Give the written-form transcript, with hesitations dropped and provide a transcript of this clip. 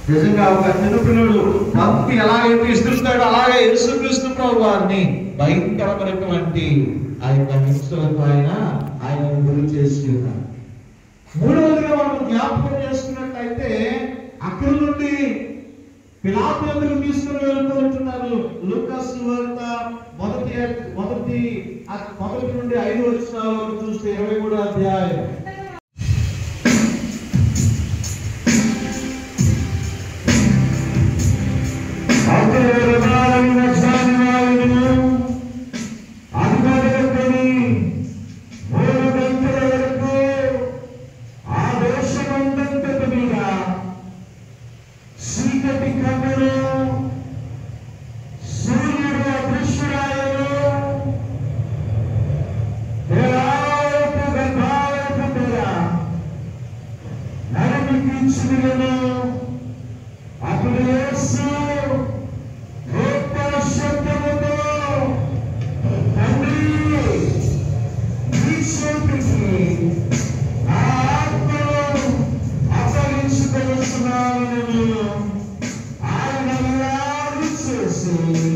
నిజంగా ఒక చిన్నపిల్లడు బంతి ఎలాగైతే ఇస్తున్నాడో అలాగే యేసుక్రీస్తు ప్రభు వారిని భయంకరమైనటువంటి ఆ యొక్క హింసలకు ఆయన గురి చేసి ఉన్నారు. మూడవదిగా మనం జ్ఞాపకం చేసుకున్నట్లయితే అక్కడి నుండి పిలాతు దగ్గరకు తీసుకుని వెళ్తూ ఉంటున్నారు. లూకా సువార్త మొదటి నుండి 5 వచనాల వరకు చూస్తే 23వ అధ్యాయం. ఆయన చేసి